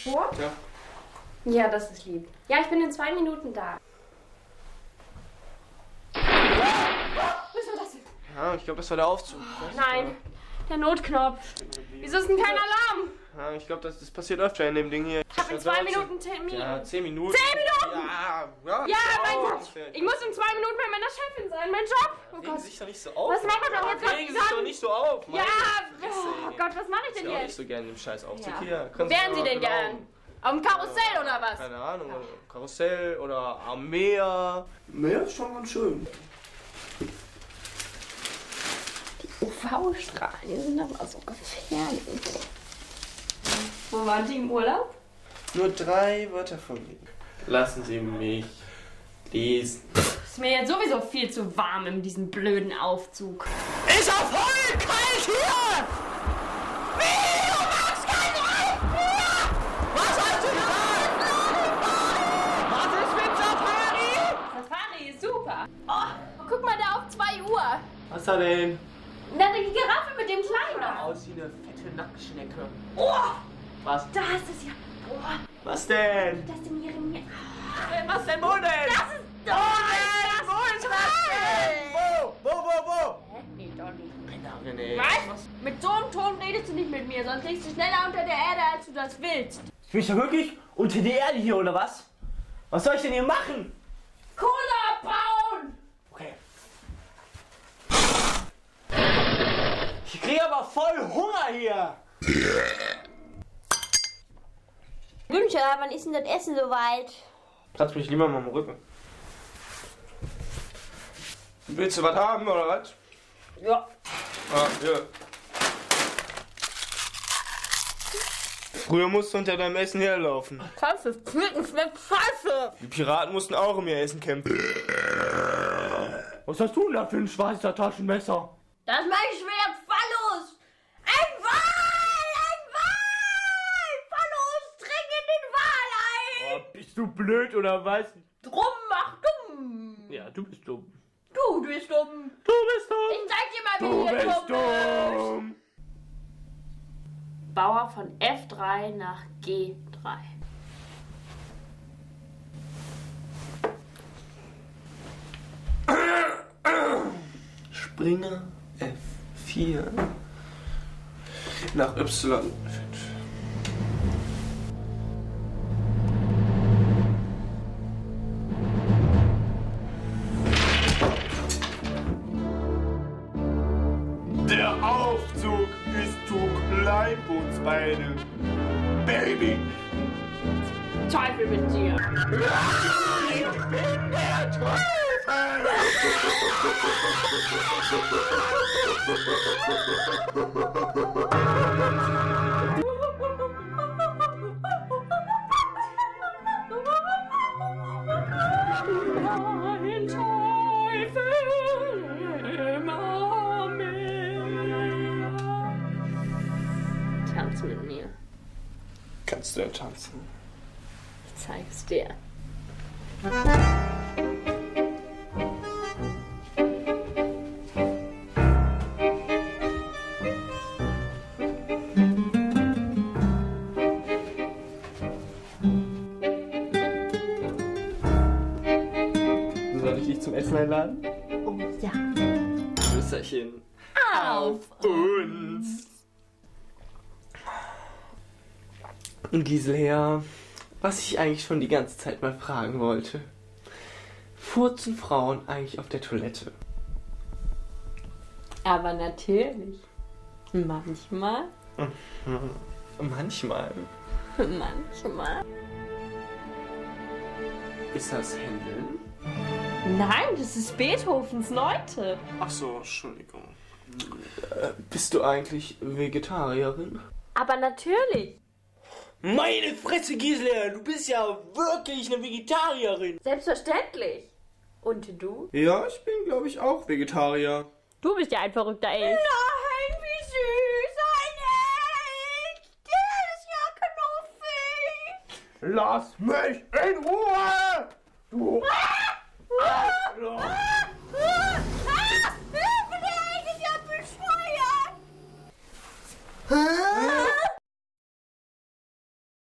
vor? Ja. Ja, das ist lieb. Ja, ich bin in 2 Minuten da. Was war das denn? Ja, ich glaube, das war der Aufzug. Nein, der Notknopf. Wieso ist denn kein Alarm? Ja, ich glaube, das passiert öfter in dem Ding hier. Ich habe in 2 Minuten Termin. Ja, 10 Minuten. 10 Minuten? Ja, Ja, mein Gott. Ich muss in 2 Minuten bei meiner Chefin sein. Mein Job. Oh Regen Gott. Sie sich doch nicht so auf. Was machen wir doch jetzt? Regen Sie sich doch nicht so auf. Ja, oh Gott, was mache ich Ich denn auch nicht jetzt? so gerne im scheiß Aufzug Ja. hier. Wo wären Sie denn gern? Auf dem Karussell oder was? Keine Ahnung. Karussell oder am Meer. Meer ist schon ganz schön. UV-Strahlen, die sind aber so gefährlich. Wo waren Sie im Urlaub? Nur 3 Wörter vorlegen. Lassen Sie mich lesen. Ist mir jetzt sowieso viel zu warm in diesem blöden Aufzug. Ist ja voll kalt hier! Wie? Du machst keinen Reif mehr! Was hast du gesagt? Was ist mit Safari? Safari ist super. Oh, guck mal da auf 2 Uhr. Was da denn? Na, die Giraffe mit dem Kleinen. Aus wie eine fette Nacktschnecke. Oh, Was? da ist es ja. Oh, Was denn? das in ihrem... Was denn? Wo denn? Das ist... Wo denn? Wo ist das denn? Wo? Hä? Nee, doch nicht. Pennerin, ey. Was? Mit so einem Ton redest du nicht mit mir, sonst liegst du schneller unter der Erde, als du das willst. Bin ich da wirklich unter die Erde hier oder was? Was soll ich denn hier machen? Kohle abbauen! Okay. Ich kriege aber voll Hunger hier. Günther, wann ist denn das Essen soweit? Platz mich lieber mal am Rücken. Willst du was haben oder was? Ja. Ah, hier. Früher musst du unter deinem Essen herlaufen. Scheiße, Schnicken schmeckt scheiße. Die Piraten mussten auch um ihr Essen kämpfen. Was hast du denn da für ein schwarzer Taschenmesser? Das ist mein Schwert, Phallus. Ein Wal! Ein Wal! Phallus, dring in den Wal ein! Oh, bist du blöd oder was? Drum mach dumm. Ja, du bist dumm. Du bist dumm. Du bist dumm. Ich zeig dir mal, Du wie hier bist dumm ist. dumm. Bauer von F3 nach G3. Springe F4 nach Y5. Der Aufzug ist zu klein für uns beide. Baby. Teufel mit dir. Ich bin der Teufel. Ein Teufel immer mehr. Tanz mit mir. Kannst du ja tanzen? Ich zeig's dir. Soll ich dich zum Essen einladen? Oh ja. Müsserchen. Auf! Uns. Gisela, was ich eigentlich schon die ganze Zeit mal fragen wollte. Furzen Frauen eigentlich auf der Toilette? Aber natürlich. Manchmal. Manchmal. Manchmal. Ist das Händeln? Nein, das ist Beethovens Neunte. Ach so, Entschuldigung. Bist du eigentlich Vegetarierin? Aber natürlich. Meine Fresse, Gisela, du bist ja wirklich eine Vegetarierin. Selbstverständlich. Und du? Ja, ich bin, glaube ich, auch Vegetarier. Du bist ja ein verrückter Elch. Nein, wie süß, ein Elch. Der ist ja knuffig. Lass mich in Ruhe! Du Arschloch! Hilfe, der Elch ist ja bescheuert.